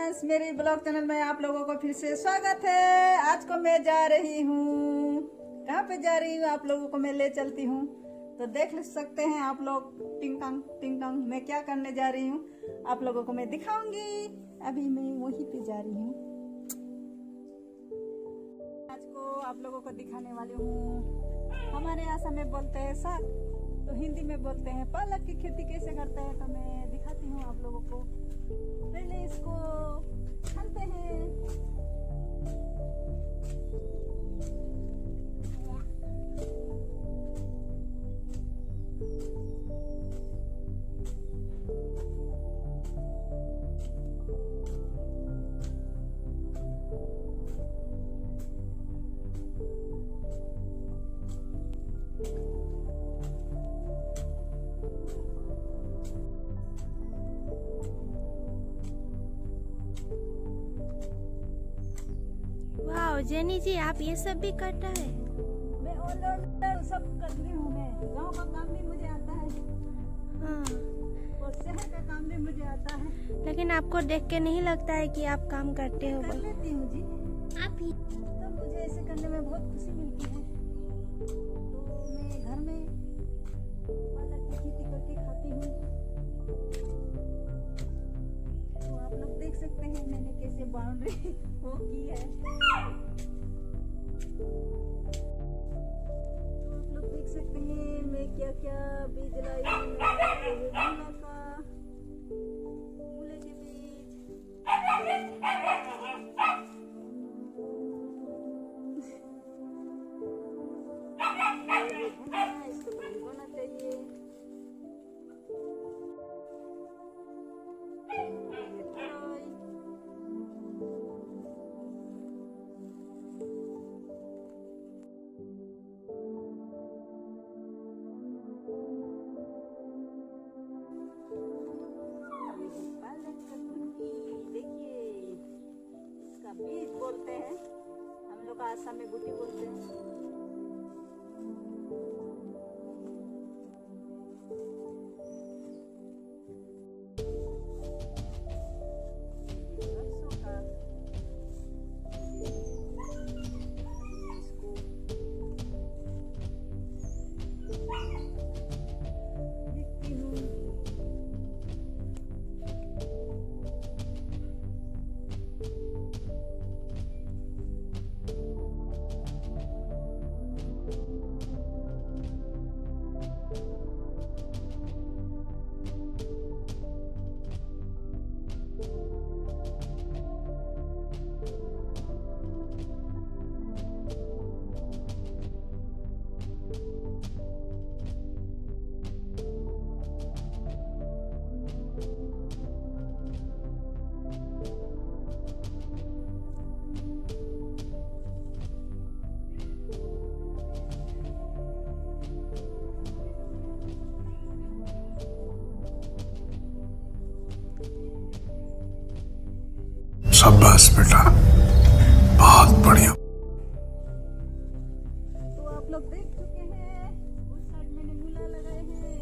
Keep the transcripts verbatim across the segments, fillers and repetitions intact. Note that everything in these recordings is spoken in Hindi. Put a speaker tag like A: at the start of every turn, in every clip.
A: फ्रेंड्स, मेरी ब्लॉग चैनल में आप लोगों को फिर से स्वागत है। आज को मैं जा रही हूँ, कहाँ पे जा रही हूँ आप लोगों को मैं ले चलती हूँ, तो देख सकते हैं आप लोग। टिंग टंग टिंग टंग मैं क्या करने जा रही हूँ आप लोगों को मैं दिखाऊंगी। अभी मैं वहीं पे जा रही हूँ, आज को आप लोगों को दिखाने वाली हूँ। हमारे आसाम में बोलते हैं साग, तो हिंदी में बोलते हैं पालक की खेती कैसे करते हैं, तो मैं दिखाती हूँ आप लोगों को। पहले इसको छानते हैं।
B: वाह जेनी जी, आप ये सब भी करता है?
A: मैं ऑलराउंडर सब करती हूँ। मैं गांव का काम भी मुझे आता है,
B: हाँ,
A: और शहर का काम भी मुझे आता है।
B: लेकिन आपको देख के नहीं लगता है कि आप काम करते हो?
A: कर लेती हूँ जी।
B: आप ही
A: तो मुझे ऐसे करने में बहुत खुशी मिलती है। तो मैं घर में पालक की खेती करके खाती हूँ। तो आप लोग देख सकते हैं मैंने कैसे बाउंड्री वो की है। तो आप लोग देख सकते हैं मैं क्या क्या बीज लाई हूँ। मूला का, मूले के बीज, इसको भिगोना चाहिए। बीज बोलते हैं हम लोग, आसाम में गुटी बोलते हैं। सरसों का इसको देखती हूँ।
C: शाबाश बेटा, बहुत बढ़िया।
A: तो आप लोग देख चुके हैं, उस साइड मैंने मूला लगाए हैं।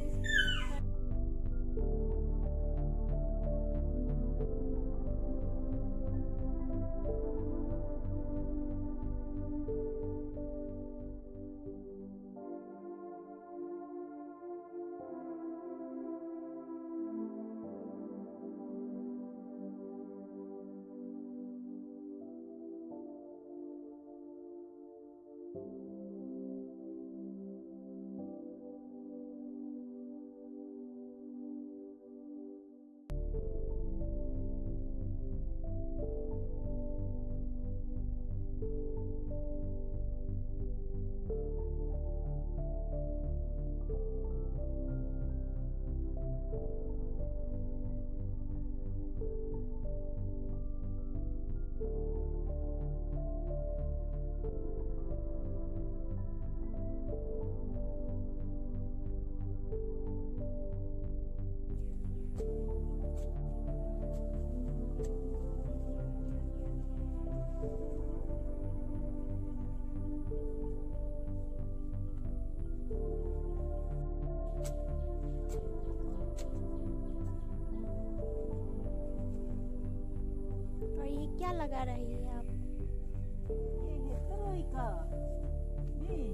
B: ये क्या लगा रही है आप?
A: ये है तरोई का बीज।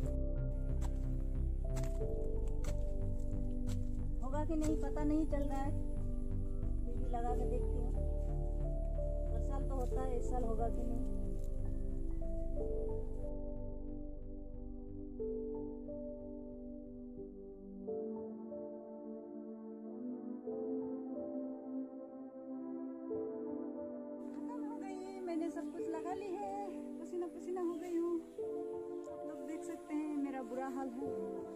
A: होगा कि नहीं पता नहीं चल रहा है, फिर भी लगा के देखती हूँ। हर साल तो होता है, इस साल होगा कि नहीं। मैंने सब कुछ लगा ली है, पसीना पसीना हो गई हूँ। आप लोग देख सकते हैं मेरा बुरा हाल है।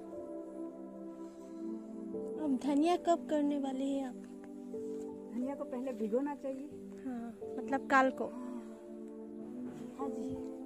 B: अब धनिया कब करने वाले हैं आप?
A: धनिया को पहले भिगोना चाहिए।
B: हाँ, मतलब काल को।
A: हाँ जी,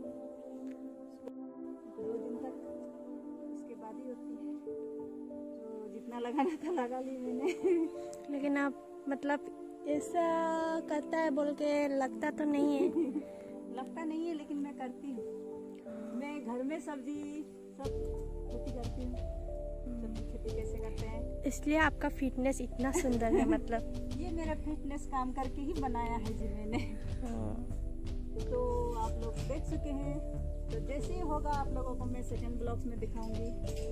A: दो दिन तक, इसके बाद ही होती है। तो जितना लगाना था लगा ली मैंने।
B: लेकिन आप मतलब ऐसा करता है बोल के लगता तो नहीं है।
A: लगता नहीं है, लेकिन मैं करती हूँ। मैं घर में सब्जी सब खेती करती हूँ। सब्जी खेती कैसे करते हैं,
B: इसलिए आपका फिटनेस इतना सुंदर है। मतलब
A: ये मेरा फिटनेस काम करके ही बनाया है जी मैंने।
B: हाँ।
A: तो आप लोग देख चुके हैं, तो जैसे ही होगा आप लोगों को मैं सेकंड ब्लॉग्स में दिखाऊंगी।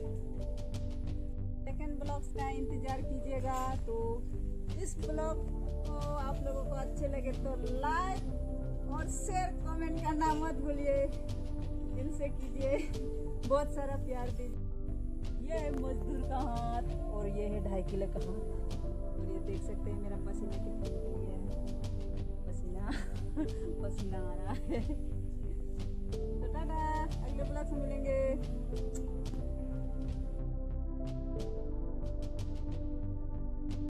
A: सेकंड ब्लॉग्स का इंतजार कीजिएगा। तो इस ब्लॉग को आप लोगों को अच्छे लगे तो लाइक और शेयर कमेंट करना मत भूलिए, दिल से कीजिए, बहुत सारा प्यार दीजिए। ये है मजदूर का हाथ और ये है ढाई किलो का हाथ। और ये देख सकते हैं मेरा पसीना कितना निकल गया है। पसीना पसीना आ रहा है। तो टाटा, अगले ब्लॉग में मिलेंगे।